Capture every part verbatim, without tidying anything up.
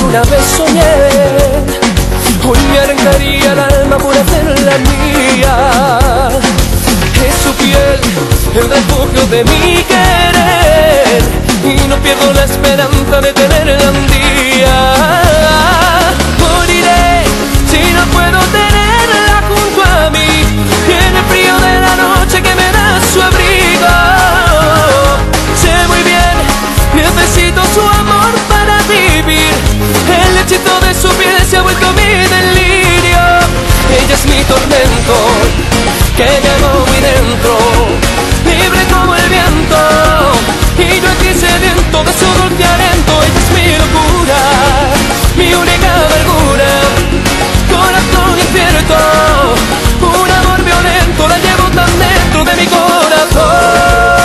una vez soñé, hoy me arrancaría el alma por hacerla mía. Es su piel el refugio de mi querer, y no pierdo la esperanza de tenerla un día. Moriré si no puedo tenerla junto a mí, en el frío de la noche que me da su abrigo. Sé muy bien, necesito su amor para vivir, el hechizo de su piel se ha vuelto mi delirio. Ella es mi tormento, que llevo muy dentro, libre como el viento, y yo aquí sediento de su dulce aliento. Ella es mi locura, mi única amargura, corazón incierto, un amor violento, la llevo tan dentro de mi corazón.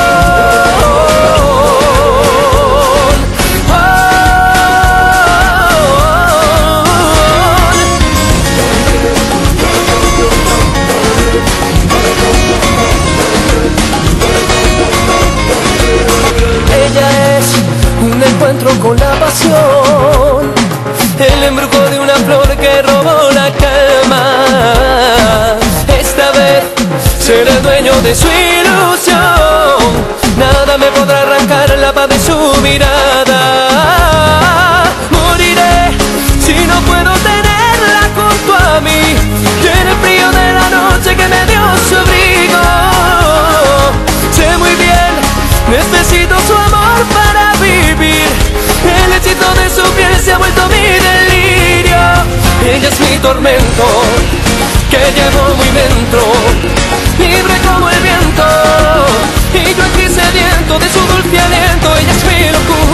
Con la pasión, el embrujo de una flor que robó la calma. Esta vez seré el dueño de su ilusión, nada me podrá arrancar la paz de su mirada. Moriré si no puedo tenerla junto a mí, en el frío de la noche que me dio su abrigo. Sé muy bien, necesito su amor para vivir, el hechizo de su piel se ha vuelto mi delirio. Ella es mi tormento, que llevo muy dentro, libre como el viento, y yo aquí sediento de su dulce aliento. Ella es mi locura,